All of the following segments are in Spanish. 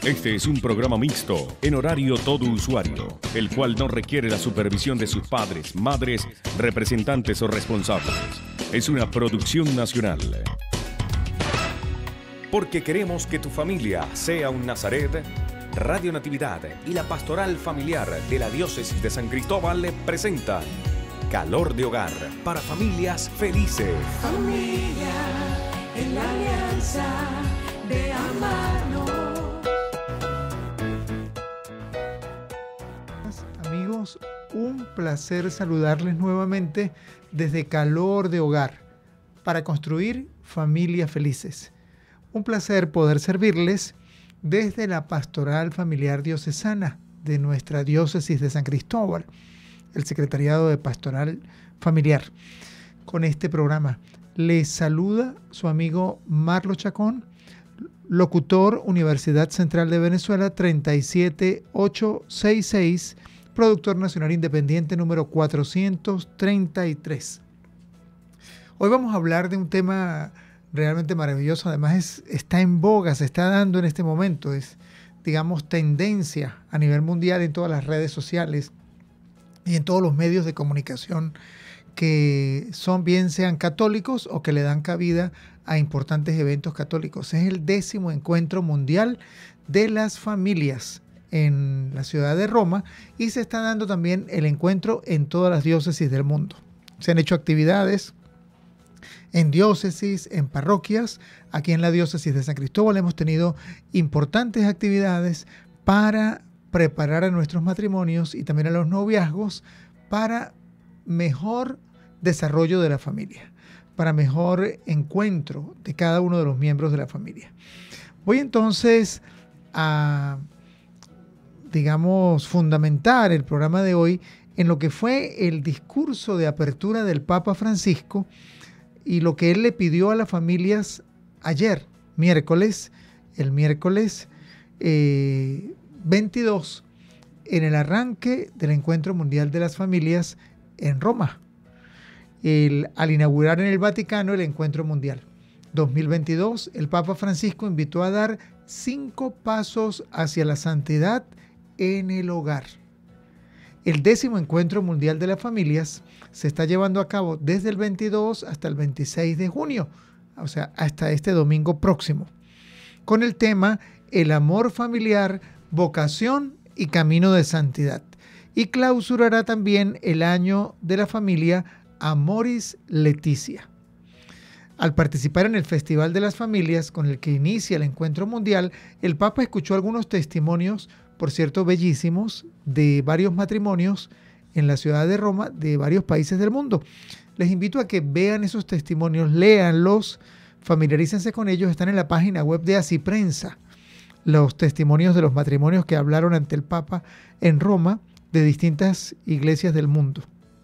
Este es un programa mixto, en horario todo usuario, el cual no requiere la supervisión de sus padres, madres, representantes o responsables. Es una producción nacional. Porque queremos que tu familia sea un Nazaret, Radio Natividad y la Pastoral Familiar de la Diócesis de San Cristóbal le presentan Calor de Hogar para familias felices. Familia en la alianza de amarnos. Amigos, un placer saludarles nuevamente desde Calor de Hogar para construir familias felices. Un placer poder servirles desde la Pastoral Familiar Diocesana de nuestra Diócesis de San Cristóbal, el Secretariado de Pastoral Familiar. Con este programa les saluda su amigo Marlo Chacón, locutor Universidad Central de Venezuela 37866, productor nacional independiente número 433. Hoy vamos a hablar de un tema realmente maravilloso, además está en boga, se está dando en este momento, es, digamos, tendencia a nivel mundial en todas las redes sociales y en todos los medios de comunicación que son, bien sean católicos o que le dan cabida a importantes eventos católicos. Es el 10º Encuentro Mundial de las Familias en la ciudad de Roma y se está dando también el encuentro en todas las diócesis del mundo. Se han hecho actividades en diócesis, en parroquias. Aquí en la diócesis de San Cristóbal hemos tenido importantes actividades para preparar a nuestros matrimonios y también a los noviazgos para mejor desarrollo de la familia, para mejor encuentro de cada uno de los miembros de la familia. Voy entonces a, digamos, fundamentar el programa de hoy en lo que fue el discurso de apertura del Papa Francisco y lo que él le pidió a las familias ayer, el miércoles 22, en el arranque del Encuentro Mundial de las Familias en Roma, al inaugurar en el Vaticano el Encuentro Mundial 2022, el Papa Francisco invitó a dar 5 pasos hacia la santidad en el hogar. El 10º Encuentro Mundial de las Familias se está llevando a cabo desde el 22 hasta el 26 de junio, o sea, hasta este domingo próximo, con el tema El amor familiar, vocación y camino de santidad. Y clausurará también el año de la familia Amoris Laetitia. Al participar en el Festival de las Familias, con el que inicia el Encuentro Mundial, el Papa escuchó algunos testimonios, por cierto, bellísimos, de varios matrimonios en la ciudad de Roma, de varios países del mundo. Les invito a que vean esos testimonios, léanlos, familiarícense con ellos, están en la página web de Asiprensa, los testimonios de los matrimonios que hablaron ante el Papa en Roma de distintas iglesias del mundo.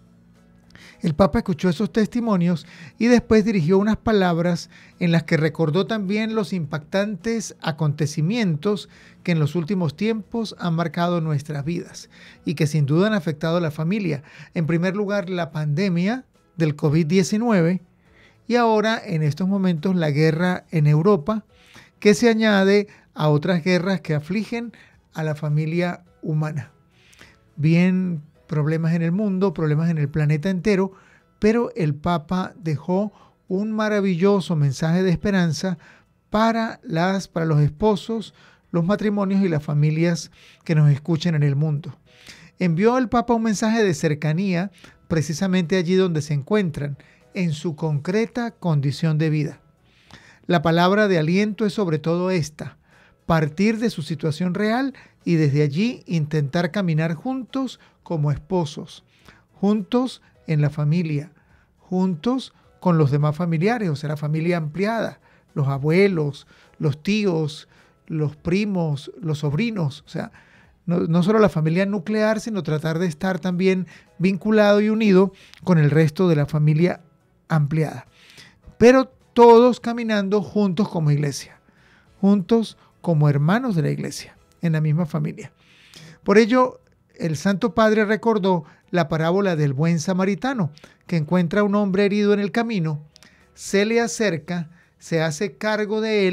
El Papa escuchó esos testimonios y después dirigió unas palabras en las que recordó también los impactantes acontecimientos que en los últimos tiempos han marcado nuestras vidas y que sin duda han afectado a la familia. En primer lugar, la pandemia del COVID-19 y ahora, en estos momentos, la guerra en Europa, que se añade a otras guerras que afligen a la familia humana. Bien, problemas en el mundo, problemas en el planeta entero, pero el Papa dejó un maravilloso mensaje de esperanza para los esposos, los matrimonios y las familias que nos escuchen en el mundo. Envió el Papa un mensaje de cercanía precisamente allí donde se encuentran, en su concreta condición de vida. La palabra de aliento es sobre todo esta: partir de su situación real y desde allí intentar caminar juntos como esposos, juntos en la familia, juntos con los demás familiares, o sea, la familia ampliada, los abuelos, los tíos, los primos, los sobrinos, o sea, no solo la familia nuclear, sino tratar de estar también vinculado y unido con el resto de la familia ampliada. Pero todos caminando juntos como iglesia, juntos como hermanos de la iglesia, en la misma familia. Por ello, el Santo Padre recordó la parábola del buen samaritano, que encuentra a un hombre herido en el camino, se le acerca, se hace cargo de él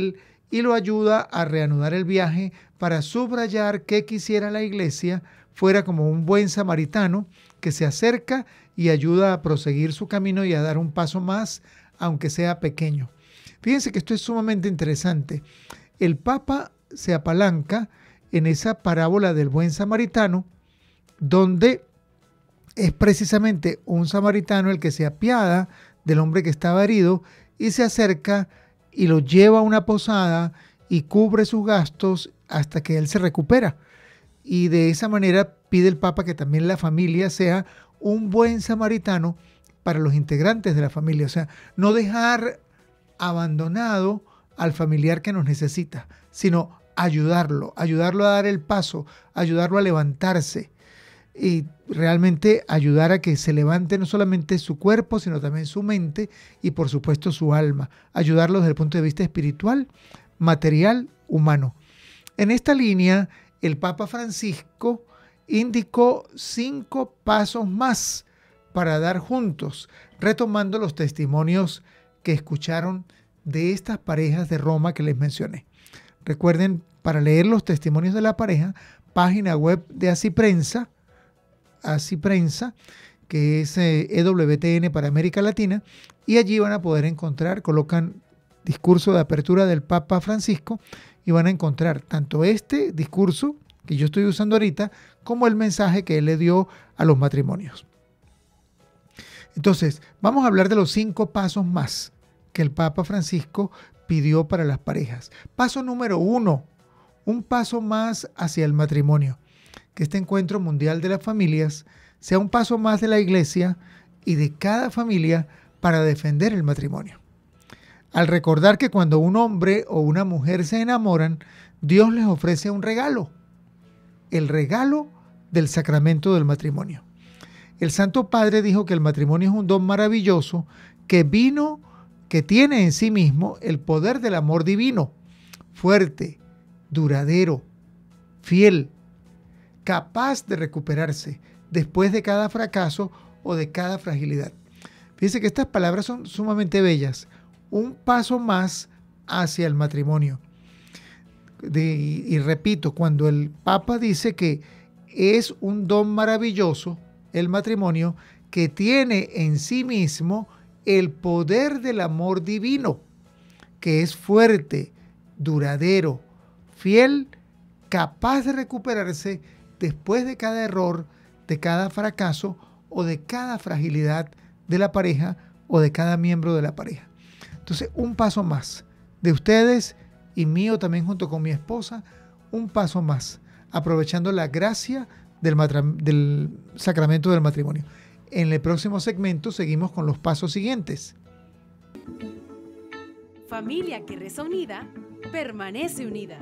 y lo ayuda a reanudar el viaje para subrayar que quisiera la iglesia fuera como un buen samaritano que se acerca y ayuda a proseguir su camino y a dar un paso más, aunque sea pequeño. Fíjense que esto es sumamente interesante. El Papa se apalanca en esa parábola del buen samaritano, donde es precisamente un samaritano el que se apiada del hombre que estaba herido y se acerca y lo lleva a una posada y cubre sus gastos hasta que él se recupera. Y de esa manera pide el Papa que también la familia sea un buen samaritano para los integrantes de la familia. O sea, no dejar abandonado al familiar que nos necesita, sino ayudarlo a dar el paso, ayudarlo a levantarse y realmente ayudar a que se levante no solamente su cuerpo, sino también su mente y por supuesto su alma. Ayudarlo desde el punto de vista espiritual, material, humano. En esta línea, el Papa Francisco indicó 5 pasos más para dar juntos, retomando los testimonios que escucharon de estas parejas de Roma que les mencioné. Recuerden, para leer los testimonios de la pareja, página web de Así Prensa, que es EWTN para América Latina, y allí van a poder encontrar, colocan discurso de apertura del Papa Francisco y van a encontrar tanto este discurso que yo estoy usando ahorita, como el mensaje que él le dio a los matrimonios. Entonces, vamos a hablar de los 5 pasos más que el Papa Francisco pidió para las parejas. Paso número 1, un paso más hacia el matrimonio. Que este encuentro mundial de las familias sea un paso más de la iglesia y de cada familia para defender el matrimonio. Al recordar que cuando un hombre o una mujer se enamoran, Dios les ofrece un regalo, el regalo del sacramento del matrimonio. El Santo Padre dijo que el matrimonio es un don maravilloso que tiene en sí mismo el poder del amor divino, fuerte, duradero, fiel, capaz de recuperarse después de cada fracaso o de cada fragilidad. Fíjense que estas palabras son sumamente bellas. Un paso más hacia el matrimonio. Y repito, cuando el Papa dice que es un don maravilloso, el matrimonio, que tiene en sí mismo el poder del amor divino, que es fuerte, duradero, fiel, capaz de recuperarse después de cada error, de cada fracaso o de cada fragilidad de la pareja o de cada miembro de la pareja. Entonces, un paso más de ustedes y mío también junto con mi esposa, un paso más, aprovechando la gracia del sacramento del matrimonio. En el próximo segmento seguimos con los pasos siguientes. Familia que reza unida, permanece unida.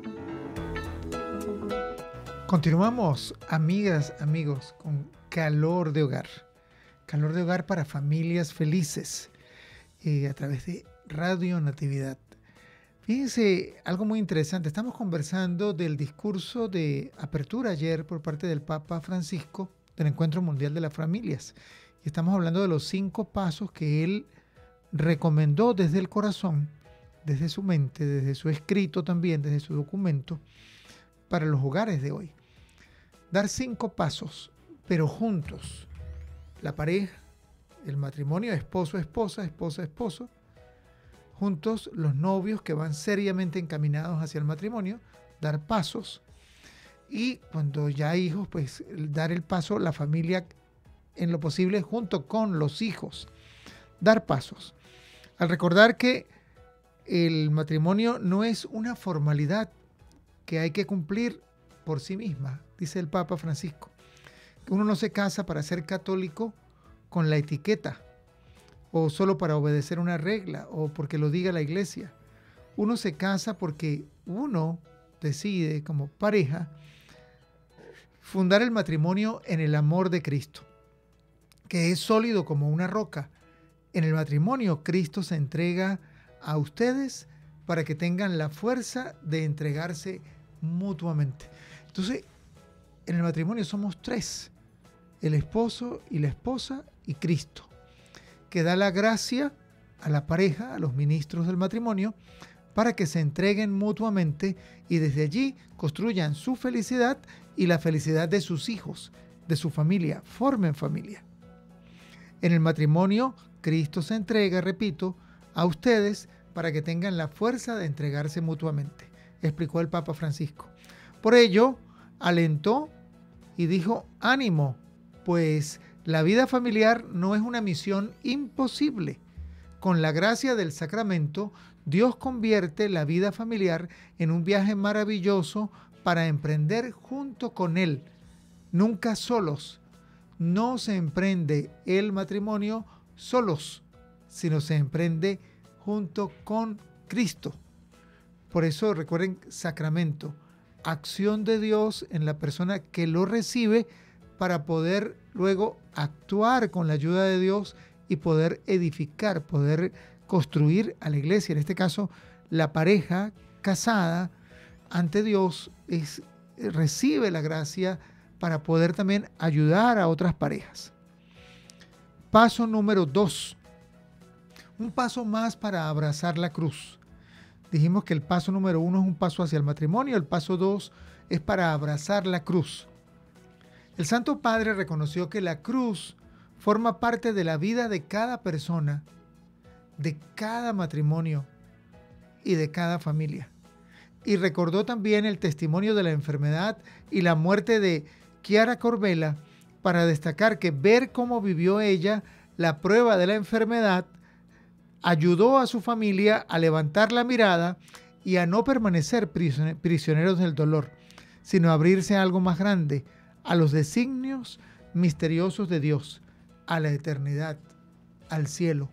Continuamos, amigas, amigos, con Calor de Hogar. Calor de Hogar para familias felices a través de Radio Natividad. Fíjense, algo muy interesante. Estamos conversando del discurso de apertura ayer por parte del Papa Francisco del Encuentro Mundial de las Familias. Y estamos hablando de los 5 pasos que él recomendó desde el corazón, desde su mente, desde su escrito también, desde su documento, para los hogares de hoy. Dar 5 pasos, pero juntos. La pareja, el matrimonio, esposo, esposa, esposa, esposo. Juntos los novios que van seriamente encaminados hacia el matrimonio, dar pasos. Y cuando ya hay hijos, pues dar el paso, la familia en lo posible junto con los hijos. Dar pasos. Al recordar que el matrimonio no es una formalidad que hay que cumplir por sí misma, dice el Papa Francisco. Uno no se casa para ser católico con la etiqueta o solo para obedecer una regla o porque lo diga la iglesia. Uno se casa porque uno decide como pareja fundar el matrimonio en el amor de Cristo, que es sólido como una roca. En el matrimonio Cristo se entrega a ustedes para que tengan la fuerza de entregarse mutuamente. Entonces, en el matrimonio somos 3, el esposo y la esposa y Cristo, que da la gracia a la pareja, a los ministros del matrimonio, para que se entreguen mutuamente y desde allí construyan su felicidad y la felicidad de sus hijos, de su familia, formen familia. En el matrimonio, Cristo se entrega, repito, a ustedes para que tengan la fuerza de entregarse mutuamente, explicó el Papa Francisco. Por ello, alentó y dijo: ánimo, pues la vida familiar no es una misión imposible. Con la gracia del sacramento, Dios convierte la vida familiar en un viaje maravilloso para emprender junto con Él, nunca solos. No se emprende el matrimonio solos, sino se emprende junto con Cristo. Por eso recuerden, sacramento, acción de Dios en la persona que lo recibe para poder luego actuar con la ayuda de Dios y poder edificar, poder construir a la iglesia. En este caso, la pareja casada ante Dios recibe la gracia para poder también ayudar a otras parejas. Paso número 2. Un paso más para abrazar la cruz. Dijimos que el paso número 1 es un paso hacia el matrimonio, el paso 2 es para abrazar la cruz. El Santo Padre reconoció que la cruz forma parte de la vida de cada persona, de cada matrimonio y de cada familia. Y recordó también el testimonio de la enfermedad y la muerte de Chiara Corbella para destacar que ver cómo vivió ella la prueba de la enfermedad ayudó a su familia a levantar la mirada y a no permanecer prisioneros del dolor, sino a abrirse a algo más grande, a los designios misteriosos de Dios, a la eternidad, al cielo.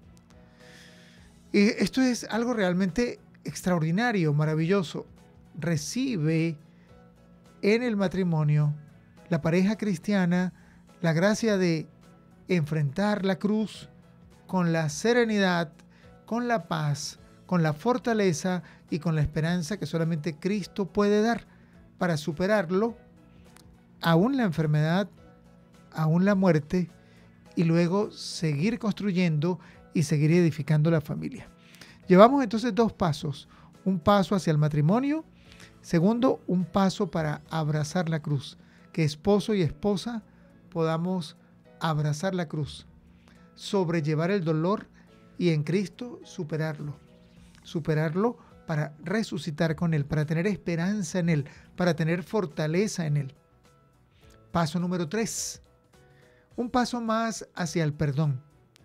Y esto es algo realmente extraordinario, maravilloso. Recibe en el matrimonio la pareja cristiana la gracia de enfrentar la cruz con la serenidad, con la paz, con la fortaleza y con la esperanza que solamente Cristo puede dar para superarlo, aún la enfermedad, aún la muerte, y luego seguir construyendo y seguir edificando la familia. Llevamos entonces 2 pasos, un paso hacia el matrimonio, segundo, un paso para abrazar la cruz, que esposo y esposa podamos abrazar la cruz, sobrellevar el dolor y en Cristo superarlo para resucitar con Él, para tener esperanza en Él, para tener fortaleza en Él. Paso número 3, un paso más hacia el perdón.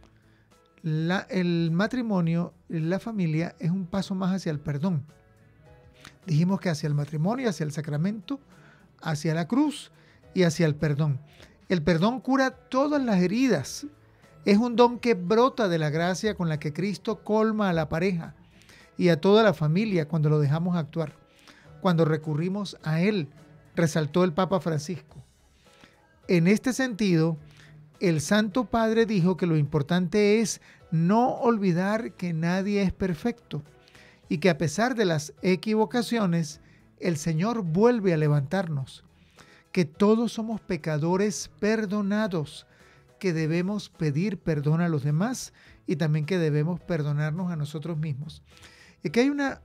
El matrimonio, la familia, es un paso más hacia el perdón. Dijimos que hacia el matrimonio, hacia el sacramento, hacia la cruz y hacia el perdón. El perdón cura todas las heridas. Es un don que brota de la gracia con la que Cristo colma a la pareja y a toda la familia cuando lo dejamos actuar, cuando recurrimos a Él, resaltó el Papa Francisco. En este sentido, el Santo Padre dijo que lo importante es no olvidar que nadie es perfecto y que a pesar de las equivocaciones, el Señor vuelve a levantarnos, que todos somos pecadores perdonados, que debemos pedir perdón a los demás y también que debemos perdonarnos a nosotros mismos. Y que hay una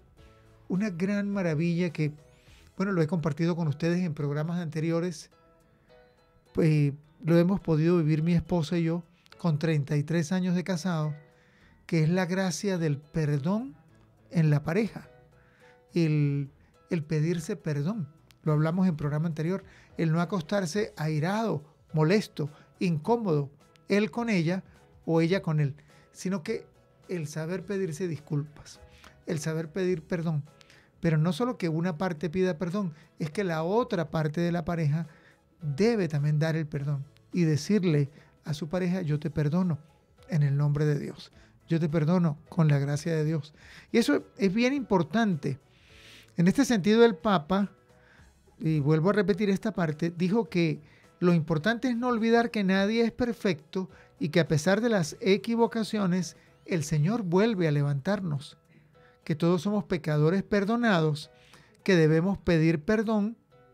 gran maravilla que, bueno, lo he compartido con ustedes en programas anteriores, pues lo hemos podido vivir mi esposa y yo con 33 años de casado, que es la gracia del perdón en la pareja, el pedirse perdón. Lo hablamos en programa anterior, el no acostarse airado, molesto, incómodo, él con ella o ella con él, sino que el saber pedirse disculpas, el saber pedir perdón. Pero no solo que una parte pida perdón, es que la otra parte de la pareja debe también dar el perdón y decirle a su pareja: yo te perdono en el nombre de Dios, yo te perdono con la gracia de Dios. Y eso es bien importante. En este sentido, el Papa, y vuelvo a repetir esta parte, dijo que lo importante es no olvidar que nadie es perfecto y que a pesar de las equivocaciones, el Señor vuelve a levantarnos, que todos somos pecadores perdonados, que debemos pedir perdón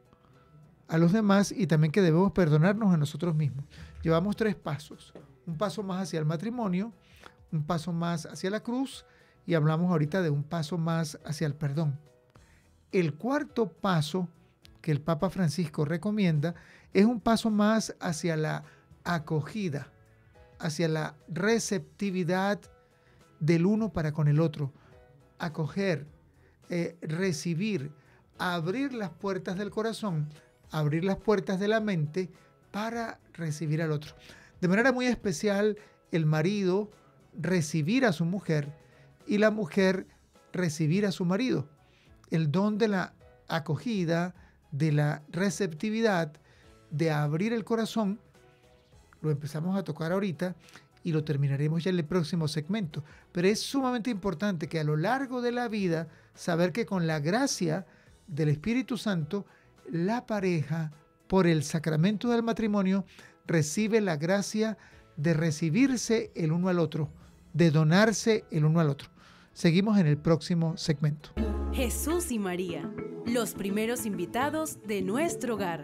a los demás y también que debemos perdonarnos a nosotros mismos. Llevamos 3 pasos, un paso más hacia el matrimonio, un paso más hacia la cruz y hablamos ahorita de un paso más hacia el perdón. El cuarto paso que el Papa Francisco recomienda es un paso más hacia la acogida, hacia la receptividad del uno para con el otro. Acoger, recibir, abrir las puertas del corazón, abrir las puertas de la mente para recibir al otro. De manera muy especial, el marido recibir a su mujer y la mujer recibir a su marido. El don de la acogida, de la receptividad, de abrir el corazón, lo empezamos a tocar ahorita y lo terminaremos ya en el próximo segmento. Pero es sumamente importante que a lo largo de la vida, saber que con la gracia del Espíritu Santo, la pareja, por el sacramento del matrimonio, recibe la gracia de recibirse el uno al otro, de donarse el uno al otro. Seguimos en el próximo segmento. Jesús y María, los primeros invitados de nuestro hogar.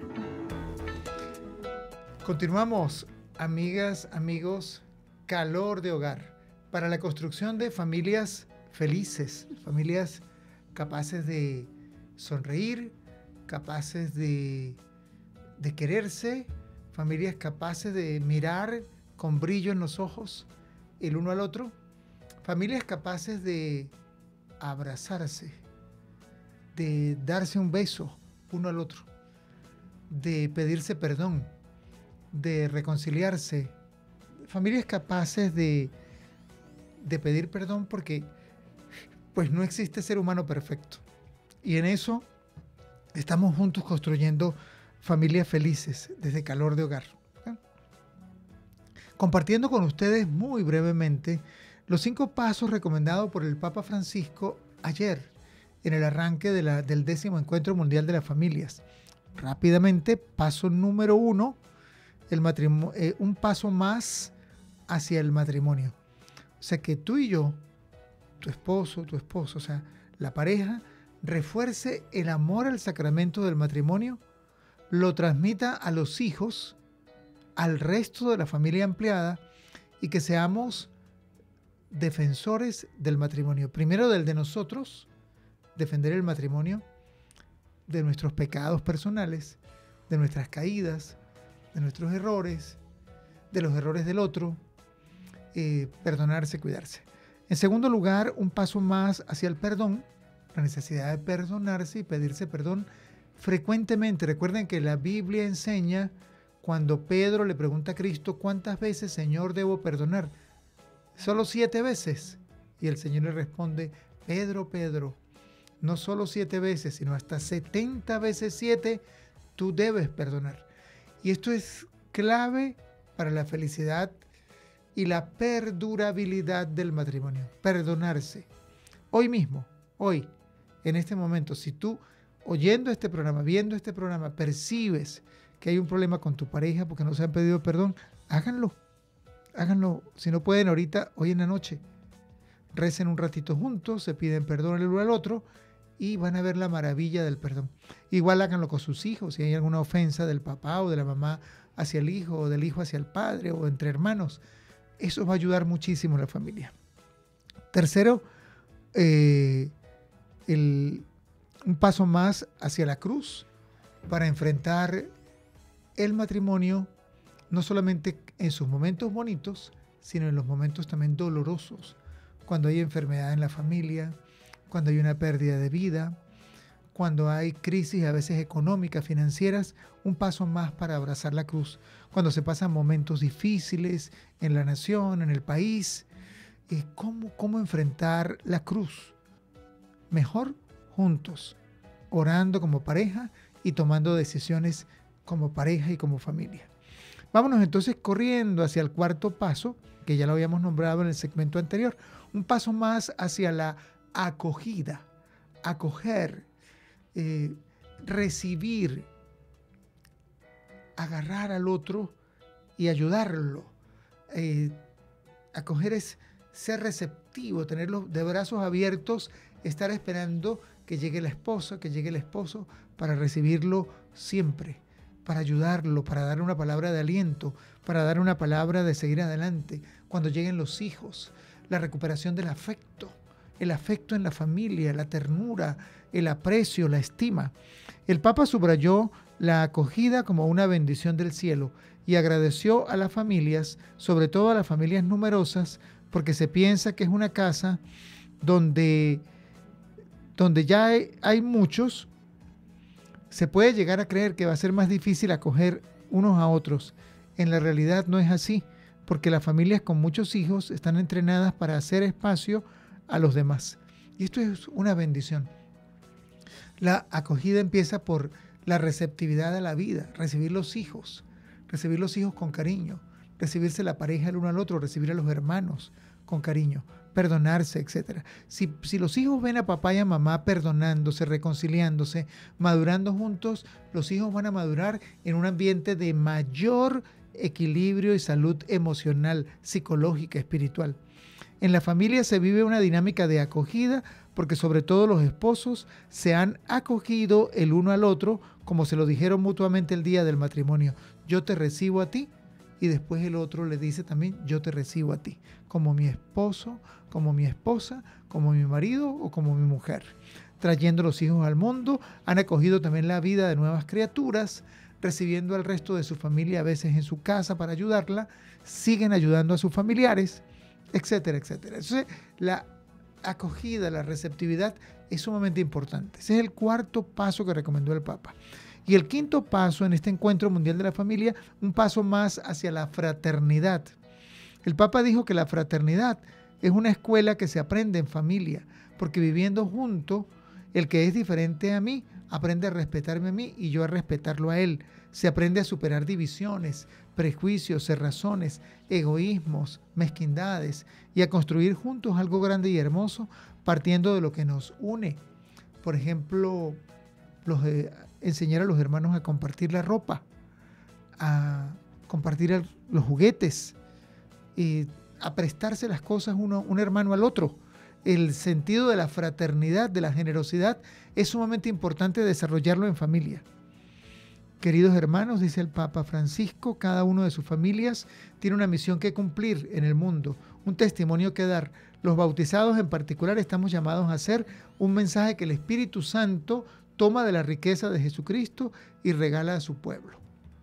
Continuamos, amigas, amigos, Calor de Hogar, para la construcción de familias felices, familias capaces de sonreír, capaces de quererse, familias capaces de mirar con brillo en los ojos el uno al otro, familias capaces de abrazarse, de darse un beso uno al otro, de pedirse perdón, de reconciliarse, familias capaces de pedir perdón porque pues no existe ser humano perfecto. Y en eso estamos juntos construyendo familias felices desde Calor de Hogar. ¿Okay? Compartiendo con ustedes muy brevemente los 5 pasos recomendados por el Papa Francisco ayer en el arranque del 10º Encuentro Mundial de las Familias. Rápidamente, paso número 1, un paso más hacia el matrimonio. O sea, que tú y yo, tu esposo, o sea, la pareja, refuerce el amor al sacramento del matrimonio, lo transmita a los hijos, al resto de la familia ampliada y que seamos defensores del matrimonio. Primero del de nosotros, defender el matrimonio, de nuestros pecados personales, de nuestras caídas, de nuestros errores, de los errores del otro, perdonarse, cuidarse. En segundo lugar, un paso más hacia el perdón, la necesidad de perdonarse y pedirse perdón frecuentemente. Recuerden que la Biblia enseña cuando Pedro le pregunta a Cristo, ¿cuántas veces, Señor, debo perdonar? Solo 7 veces. Y el Señor le responde, Pedro, no solo 7 veces, sino hasta 70 veces 7, tú debes perdonar. Y esto es clave para la felicidad y la perdurabilidad del matrimonio. Perdonarse. Hoy mismo, hoy, en este momento, si tú oyendo este programa, viendo este programa, percibes que hay un problema con tu pareja porque no se han pedido perdón, háganlo. Si no pueden ahorita, hoy en la noche. Recen un ratito juntos, se piden perdón el uno al otro y van a ver la maravilla del perdón. Igual háganlo con sus hijos, si hay alguna ofensa del papá o de la mamá hacia el hijo o del hijo hacia el padre o entre hermanos. Eso va a ayudar muchísimo a la familia. Tercero, un paso más hacia la cruz para enfrentar el matrimonio, no solamente en sus momentos bonitos, sino en los momentos también dolorosos, cuando hay enfermedad en la familia, cuando hay una pérdida de vida, cuando hay crisis a veces económicas, financieras, un paso más para abrazar la cruz, cuando se pasan momentos difíciles en la nación, en el país, ¿cómo enfrentar la cruz? Mejor juntos, orando como pareja y tomando decisiones como pareja y como familia. Vámonos entonces corriendo hacia el cuarto paso, que ya lo habíamos nombrado en el segmento anterior, un paso más hacia la acogida, acoger, recibir, agarrar al otro y ayudarlo. Acoger es ser receptivo, tenerlos de brazos abiertos, estar esperando que llegue la esposa, que llegue el esposo para recibirlo siempre, para ayudarlo, para darle una palabra de aliento, para dar una palabra de seguir adelante. Cuando lleguen los hijos, la recuperación del afecto el afecto en la familia, la ternura, el aprecio, la estima. El Papa subrayó la acogida como una bendición del cielo y agradeció a las familias, sobre todo a las familias numerosas, porque se piensa que es una casa donde ya hay muchos. Se puede llegar a creer que va a ser más difícil acoger unos a otros. En la realidad no es así, porque las familias con muchos hijos están entrenadas para hacer espacio a los demás. Y esto es una bendición. La acogida empieza por la receptividad a la vida, recibir los hijos con cariño, recibirse la pareja el uno al otro, recibir a los hermanos con cariño, perdonarse, etc. Si los hijos ven a papá y a mamá perdonándose, reconciliándose, madurando juntos, los hijos van a madurar en un ambiente de mayor equilibrio y salud emocional, psicológica, espiritual. En la familia se vive una dinámica de acogida porque sobre todo los esposos se han acogido el uno al otro, como se lo dijeron mutuamente el día del matrimonio. Yo te recibo a ti, y después el otro le dice también, yo te recibo a ti, como mi esposo, como mi esposa, como mi marido o como mi mujer. Trayendo los hijos al mundo, han acogido también la vida de nuevas criaturas, recibiendo al resto de su familia a veces en su casa para ayudarla, siguen ayudando a sus familiares, etcétera, etcétera. Entonces, la acogida, la receptividad es sumamente importante. Ese es el cuarto paso que recomendó el Papa. Y el quinto paso en este encuentro mundial de la familia, un paso más hacia la fraternidad. El Papa dijo que la fraternidad es una escuela que se aprende en familia, porque viviendo junto, el que es diferente a mí aprende a respetarme a mí y yo a respetarlo a él. Se aprende a superar divisiones, prejuicios, cerrazones, egoísmos, mezquindades y a construir juntos algo grande y hermoso partiendo de lo que nos une. Por ejemplo, enseñar a los hermanos a compartir la ropa, a compartir los juguetes, a prestarse las cosas un hermano al otro. El sentido de la fraternidad, de la generosidad, es sumamente importante desarrollarlo en familia. Queridos hermanos, dice el Papa Francisco, cada uno de sus familias tiene una misión que cumplir en el mundo, un testimonio que dar. Los bautizados en particular estamos llamados a hacer un mensaje que el Espíritu Santo toma de la riqueza de Jesucristo y regala a su pueblo.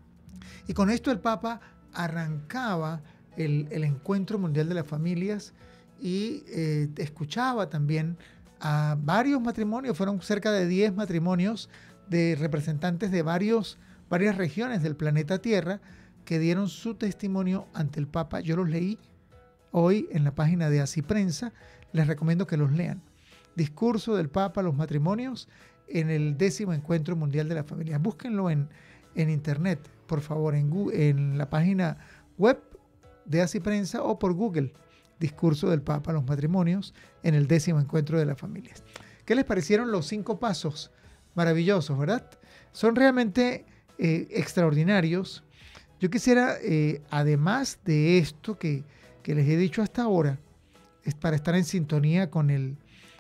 Y con esto el Papa arrancaba el encuentro mundial de las familias y escuchaba también a varios matrimonios, fueron cerca de 10 matrimonios de representantes de varias regiones del planeta Tierra que dieron su testimonio ante el Papa. Yo los leí hoy en la página de Así Prensa, les recomiendo que los lean. Discurso del Papa a los matrimonios en el 10º Encuentro Mundial de la Familia. Búsquenlo en internet, por favor, en la página web de Así Prensa o por Google. Discurso del Papa a los matrimonios en el 10º Encuentro de las Familias. ¿Qué les parecieron los 5 pasos? Maravillosos, ¿verdad? Son realmente extraordinarios. Yo quisiera, además de esto que les he dicho hasta ahora, es para estar en sintonía con el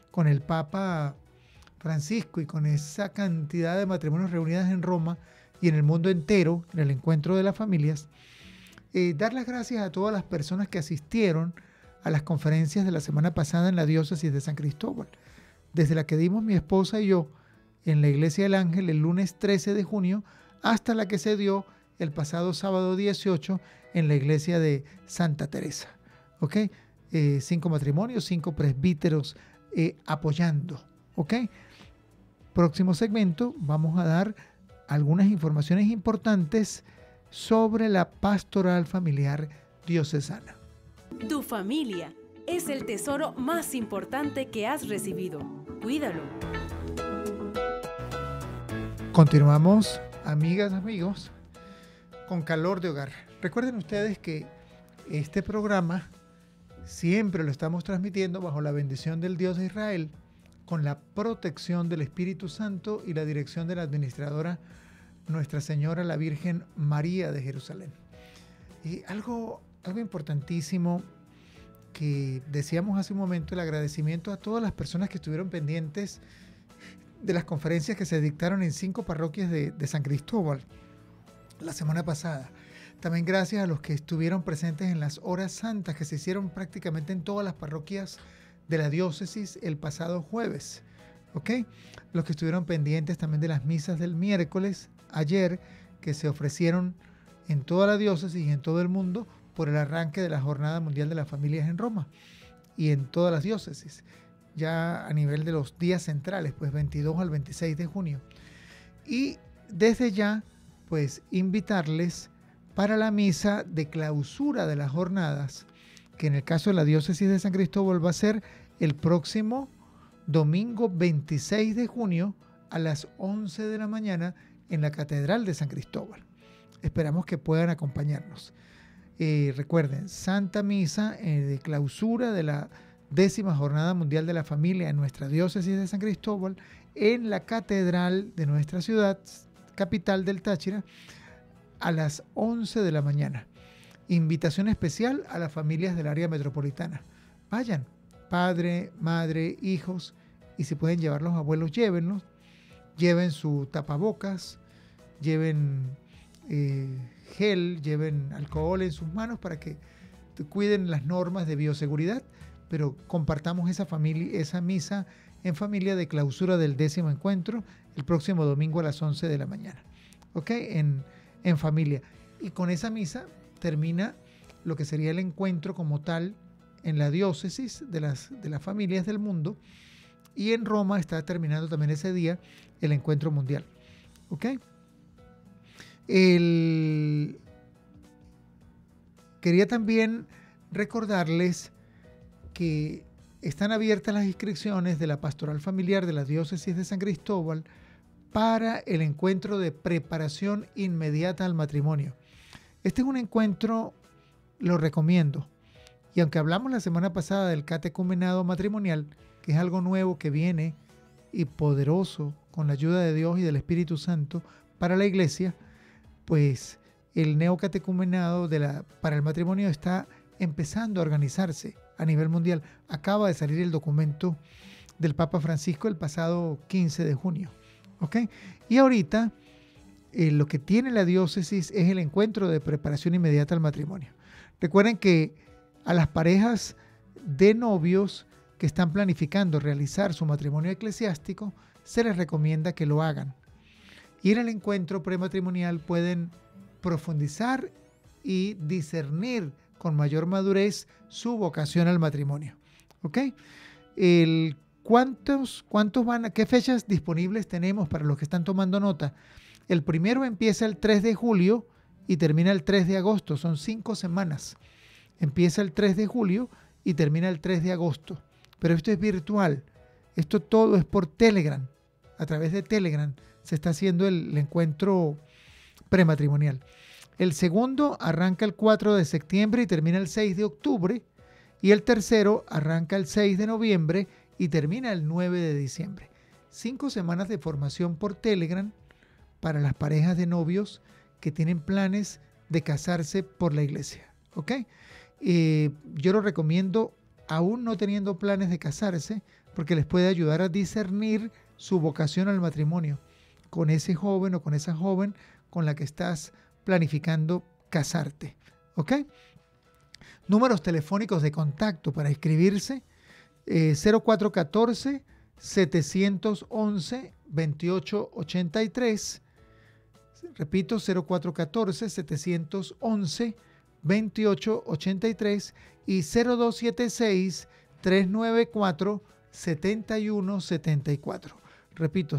Papa Francisco y con esa cantidad de matrimonios reunidas en Roma y en el mundo entero, en el encuentro de las familias, dar las gracias a todas las personas que asistieron a las conferencias de la semana pasada en la diócesis de San Cristóbal, desde la que dimos mi esposa y yo en la Iglesia del Ángel el lunes 13 de junio hasta la que se dio el pasado sábado 18 en la Iglesia de Santa Teresa. ¿Ok? 5 matrimonios, 5 presbíteros apoyando. ¿Ok? Próximo segmento vamos a dar algunas informaciones importantes sobre la pastoral familiar diocesana. Tu familia es el tesoro más importante que has recibido. Cuídalo. Continuamos, amigas, amigos, con Calor de Hogar. Recuerden ustedes que este programa siempre lo estamos transmitiendo bajo la bendición del Dios de Israel, con la protección del Espíritu Santo y la dirección de la administradora Nuestra Señora la Virgen María de Jerusalén. Y algo importantísimo que decíamos hace un momento, el agradecimiento a todas las personas que estuvieron pendientes de las conferencias que se dictaron en 5 parroquias de San Cristóbal la semana pasada. También gracias a los que estuvieron presentes en las horas santas que se hicieron prácticamente en todas las parroquias de la diócesis el pasado jueves. ¿Ok? Los que estuvieron pendientes también de las misas del miércoles, ayer, que se ofrecieron en toda la diócesis y en todo el mundo por el arranque de la Jornada Mundial de las Familias en Roma y en todas las diócesis, ya a nivel de los días centrales, pues 22 al 26 de junio. Y desde ya, pues invitarles para la misa de clausura de las jornadas, que en el caso de la diócesis de San Cristóbal va a ser el próximo domingo 26 de junio a las 11 de la mañana en la Catedral de San Cristóbal. Esperamos que puedan acompañarnos. Recuerden, Santa Misa de clausura de la 10ª Jornada Mundial de la Familia en nuestra diócesis de San Cristóbal, en la Catedral de nuestra ciudad, capital del Táchira, a las 11 de la mañana. Invitación especial a las familias del área metropolitana. Vayan, padre, madre, hijos, y si pueden llevar los abuelos, llévenlos. Lleven su tapabocas, lleven gel, lleven alcohol en sus manos para que cuiden las normas de bioseguridad, pero compartamos esa misa en familia de clausura del 10º encuentro el próximo domingo a las 11 de la mañana. ¿Ok? En familia. Y con esa misa termina lo que sería el encuentro como tal en la diócesis de las familias del mundo, y en Roma está terminando también ese día el encuentro mundial. ¿Ok? Quería también recordarles que están abiertas las inscripciones de la Pastoral Familiar de la Diócesis de San Cristóbal para el encuentro de preparación inmediata al matrimonio. Este es un encuentro, lo recomiendo. Y aunque hablamos la semana pasada del catecumenado matrimonial, que es algo nuevo que viene y poderoso con la ayuda de Dios y del Espíritu Santo para la iglesia, pues el neocatecumenado para el matrimonio está empezando a organizarse a nivel mundial. Acaba de salir el documento del Papa Francisco el pasado 15 de junio. ¿Ok? Y ahorita lo que tiene la diócesis es el encuentro de preparación inmediata al matrimonio. Recuerden que a las parejas de novios que están planificando realizar su matrimonio eclesiástico, se les recomienda que lo hagan. Ir al encuentro prematrimonial pueden profundizar y discernir con mayor madurez su vocación al matrimonio. ¿Ok? ¿Qué fechas disponibles tenemos para los que están tomando nota? El primero empieza el 3 de julio y termina el 3 de agosto. Son 5 semanas. Empieza el 3 de julio y termina el 3 de agosto. Pero esto es virtual. Esto todo es por Telegram. A través de Telegram se está haciendo el encuentro prematrimonial. El segundo arranca el 4 de septiembre y termina el 6 de octubre. Y el tercero arranca el 6 de noviembre y termina el 9 de diciembre. 5 semanas de formación por Telegram para las parejas de novios que tienen planes de casarse por la iglesia. ¿Ok? Yo lo recomiendo aún no teniendo planes de casarse, porque les puede ayudar a discernir su vocación al matrimonio con ese joven o con esa joven con la que estás planificando casarte. ¿Ok? Números telefónicos de contacto para inscribirse: 0414-711-2883. Repito, 0414-711-2883 y 0276-394-7174. Repito,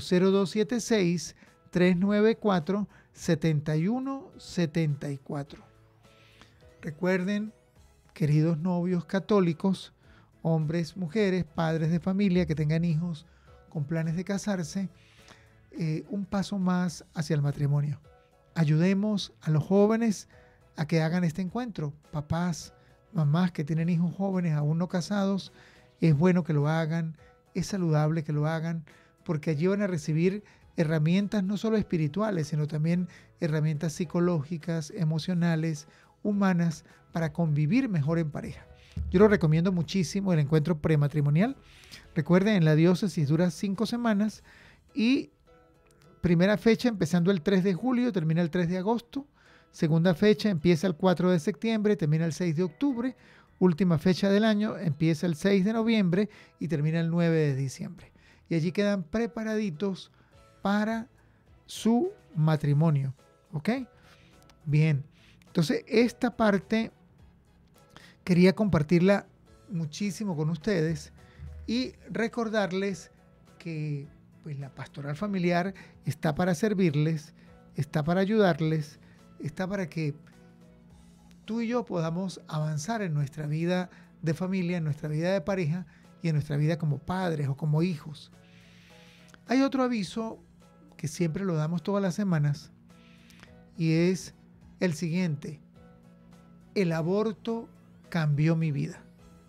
0276-394-7174. Recuerden, queridos novios católicos, hombres, mujeres, padres de familia que tengan hijos con planes de casarse, un paso más hacia el matrimonio. Ayudemos a los jóvenes a que hagan este encuentro. Papás, mamás que tienen hijos jóvenes aún no casados, es bueno que lo hagan, es saludable que lo hagan, porque allí van a recibir herramientas no solo espirituales, sino también herramientas psicológicas, emocionales, humanas, para convivir mejor en pareja. Yo lo recomiendo muchísimo, el encuentro prematrimonial. Recuerden, en la diócesis dura 5 semanas y primera fecha empezando el 3 de julio, termina el 3 de agosto. Segunda fecha empieza el 4 de septiembre, termina el 6 de octubre. última fecha del año, empieza el 6 de noviembre y termina el 9 de diciembre. Y allí quedan preparaditos para su matrimonio. ¿Ok? Bien. Entonces, esta parte quería compartirla muchísimo con ustedes y recordarles que pues, la pastoral familiar está para servirles, está para ayudarles, está para que tú y yo podamos avanzar en nuestra vida de familia, en nuestra vida de pareja y en nuestra vida como padres o como hijos. Hay otro aviso que siempre lo damos todas las semanas y es el siguiente: el aborto cambió mi vida.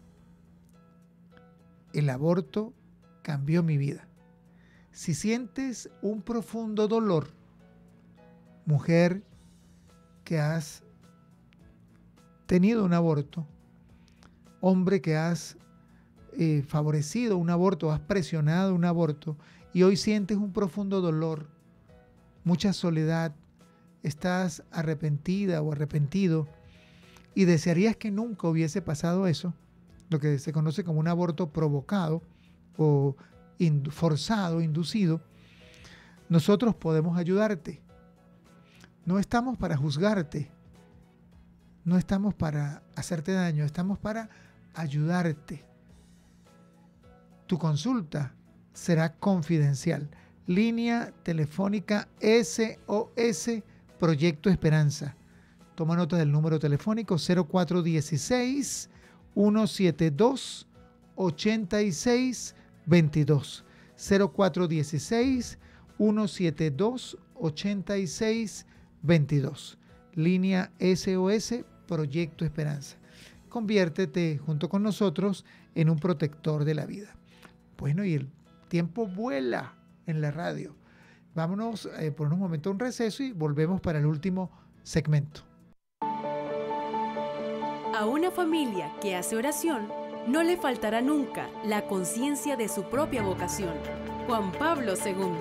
El aborto cambió mi vida. Si sientes un profundo dolor, mujer que has tenido un aborto, hombre que has favorecido un aborto, has presionado un aborto y hoy sientes un profundo dolor, mucha soledad, estás arrepentida o arrepentido y desearías que nunca hubiese pasado eso, lo que se conoce como un aborto provocado o forzado, inducido, nosotros podemos ayudarte. No estamos para juzgarte, no estamos para hacerte daño, estamos para ayudarte. Tu consulta será confidencial. Línea telefónica SOS Proyecto Esperanza. Toma nota del número telefónico 0416-172-8622. 0416-172-8622. Línea SOS Proyecto Esperanza. Conviértete junto con nosotros en un protector de la vida. Bueno, y el tiempo vuela en la radio. Vámonos por unos momentos a un receso y volvemos para el último segmento. A una familia que hace oración, no le faltará nunca la conciencia de su propia vocación. Juan Pablo II.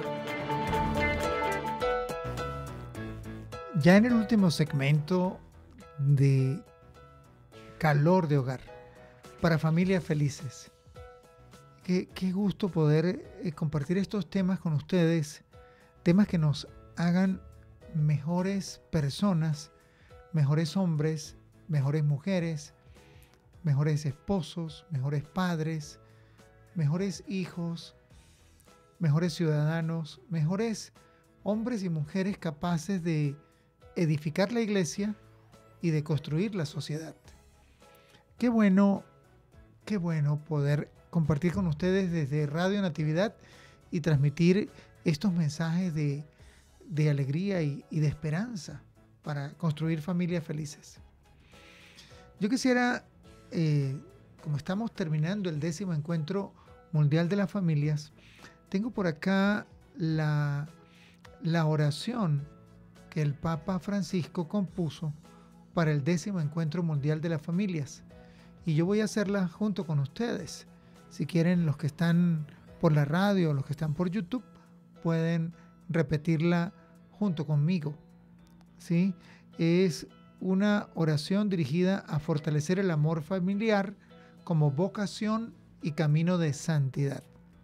Ya en el último segmento de Calor de Hogar, para familias felices. Qué gusto poder compartir estos temas con ustedes, temas que nos hagan mejores personas, mejores hombres, mejores mujeres, mejores esposos, mejores padres, mejores hijos, mejores ciudadanos, mejores hombres y mujeres capaces de edificar la iglesia y de construir la sociedad. Qué bueno poder compartir con ustedes desde Radio Natividad y transmitir estos mensajes de alegría y de esperanza para construir familias felices. Yo quisiera, como estamos terminando el 10º Encuentro Mundial de las Familias, tengo por acá la oración que el Papa Francisco compuso para el 10º Encuentro Mundial de las Familias. Y yo voy a hacerla junto con ustedes. Si quieren, los que están por la radio o los que están por YouTube, pueden repetirla junto conmigo. ¿Sí? Es una oración dirigida a fortalecer el amor familiar como vocación y camino de santidad.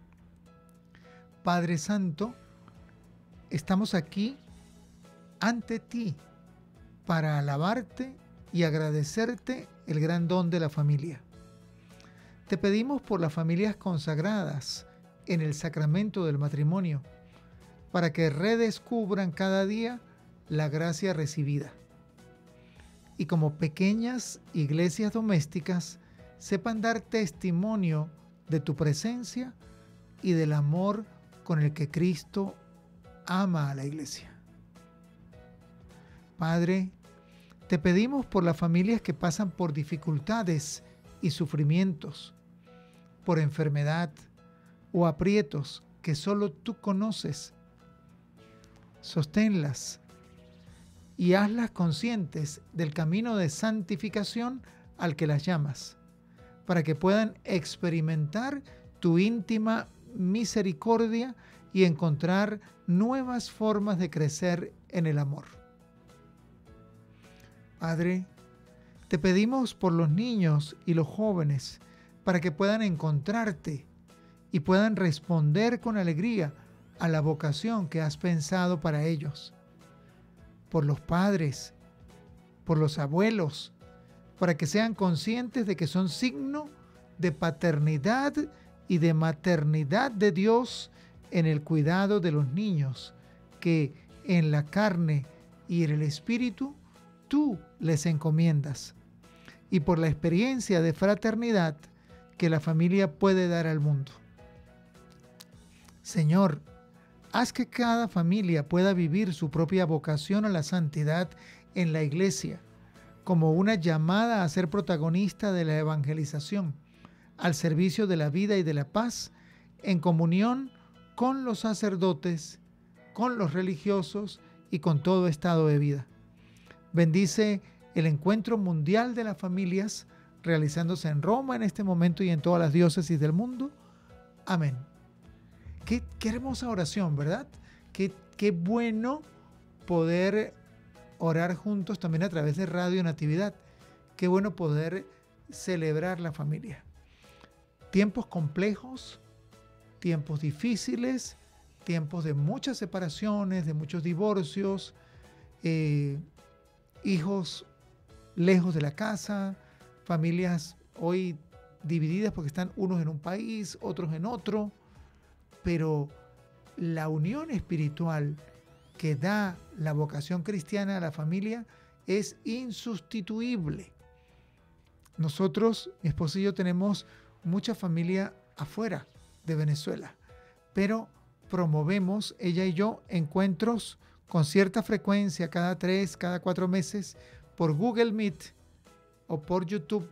Padre Santo, estamos aquí ante ti para alabarte y agradecerte el gran don de la familia. Te pedimos por las familias consagradas en el sacramento del matrimonio, para que redescubran cada día la gracia recibida. Y como pequeñas iglesias domésticas, sepan dar testimonio de tu presencia y del amor con el que Cristo ama a la iglesia. Padre, te pedimos por las familias que pasan por dificultades y sufrimientos, por enfermedad o aprietos que solo tú conoces. Sosténlas y hazlas conscientes del camino de santificación al que las llamas, para que puedan experimentar tu íntima misericordia y encontrar nuevas formas de crecer en el amor. Padre, Te pedimos por los niños y los jóvenes para que puedan encontrarte y puedan responder con alegría a la vocación que has pensado para ellos. Por los padres, por los abuelos, para que sean conscientes de que son signo de paternidad y de maternidad de Dios en el cuidado de los niños, que en la carne y en el espíritu tú les encomiendas. Y por la experiencia de fraternidad que la familia puede dar al mundo. Señor, haz que cada familia pueda vivir su propia vocación a la santidad en la iglesia, como una llamada a ser protagonista de la evangelización, al servicio de la vida y de la paz, en comunión con los sacerdotes, con los religiosos y con todo estado de vida. Bendice el Encuentro Mundial de las Familias, realizándose en Roma en este momento y en todas las diócesis del mundo. Amén. Qué hermosa oración, ¿verdad? Qué bueno poder orar juntos también a través de Radio Natividad. Qué bueno poder celebrar la familia. Tiempos complejos, tiempos difíciles, tiempos de muchas separaciones, de muchos divorcios, hijos lejos de la casa, familias hoy divididas porque están unos en un país, otros en otro, pero la unión espiritual que da la vocación cristiana a la familia es insustituible. Nosotros, mi esposo y yo, tenemos mucha familia afuera de Venezuela, pero promovemos, ella y yo, encuentros con cierta frecuencia, cada 3, cada 4 meses, por Google Meet o por YouTube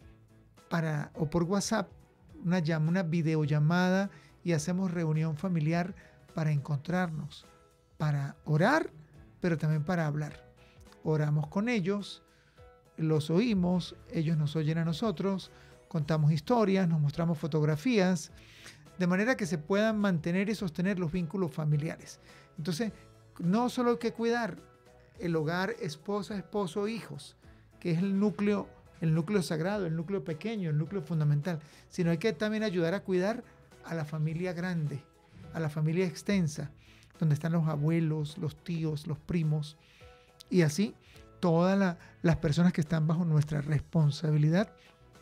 o por WhatsApp, una videollamada, y hacemos reunión familiar para encontrarnos, para orar, pero también para hablar. Oramos con ellos, los oímos, ellos nos oyen a nosotros, contamos historias, nos mostramos fotografías, de manera que se puedan mantener y sostener los vínculos familiares. Entonces, no solo hay que cuidar el hogar, esposa, esposo, hijos, que es el núcleo sagrado, el núcleo pequeño, el núcleo fundamental, sino hay que también ayudar a cuidar a la familia grande, a la familia extensa, donde están los abuelos, los tíos, los primos, y así todas las personas que están bajo nuestra responsabilidad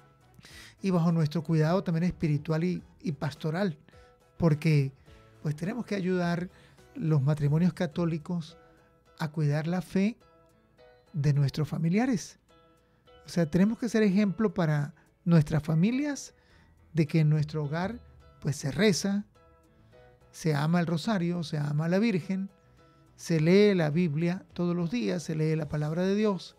y bajo nuestro cuidado también espiritual y pastoral, porque pues tenemos que ayudar los matrimonios católicos a cuidar la fe de nuestros familiares. O sea, tenemos que ser ejemplo para nuestras familias de que en nuestro hogar pues se reza, se ama el rosario, se ama a la Virgen, se lee la Biblia todos los días, se lee la palabra de Dios.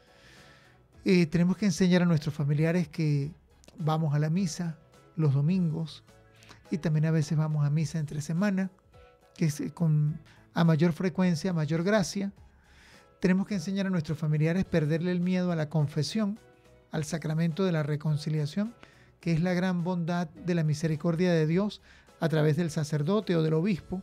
Tenemos que enseñar a nuestros familiares que vamos a la misa los domingos y también a veces vamos a misa entre semana, que es a mayor frecuencia, a mayor gracia. Tenemos que enseñar a nuestros familiares a perderle el miedo a la confesión, al sacramento de la reconciliación, que es la gran bondad de la misericordia de Dios a través del sacerdote o del obispo.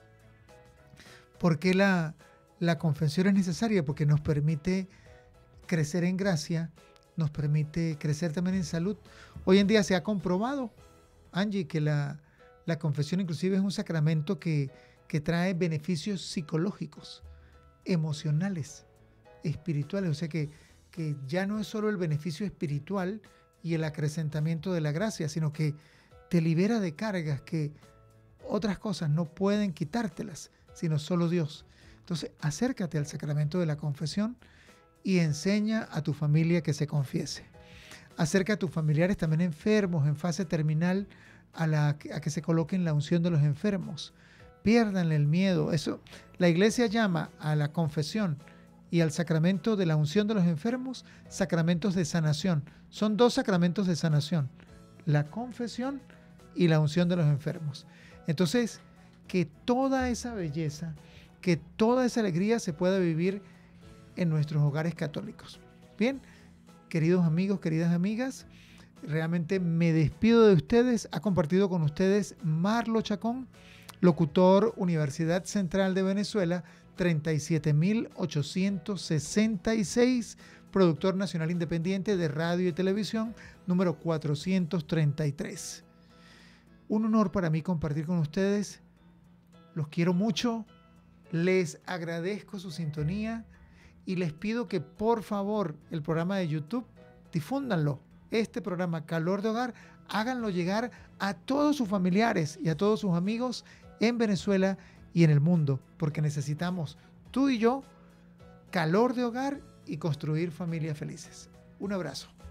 ¿Por qué la confesión es necesaria? Porque nos permite crecer en gracia, nos permite crecer también en salud. Hoy en día se ha comprobado, Angie, que la confesión inclusive es un sacramento que trae beneficios psicológicos, emocionales, espirituales. O sea que ya no es solo el beneficio espiritual y el acrecentamiento de la gracia, sino que te libera de cargas que otras cosas no pueden quitártelas, sino solo Dios. Entonces, acércate al sacramento de la confesión y enseña a tu familia que se confiese. Acerca a tus familiares también enfermos, en fase terminal, a que se coloquen la unción de los enfermos. Piérdanle el miedo. Eso, la Iglesia llama a la confesión y al sacramento de la unción de los enfermos sacramentos de sanación. Son 2 sacramentos de sanación: la confesión y la unción de los enfermos. Entonces, que toda esa belleza, que toda esa alegría se pueda vivir en nuestros hogares católicos. Bien, queridos amigos, queridas amigas, realmente me despido de ustedes. Ha compartido con ustedes Marlo Chacón, locutor, Universidad Central de Venezuela, 37.866, productor nacional independiente de radio y televisión, número 433. Un honor para mí compartir con ustedes. Los quiero mucho, les agradezco su sintonía y les pido que por favor el programa de YouTube difúndanlo. Este programa Calor de Hogar, háganlo llegar a todos sus familiares y a todos sus amigos en Venezuela y en el mundo, porque necesitamos, tú y yo, calor de hogar y construir familias felices. Un abrazo.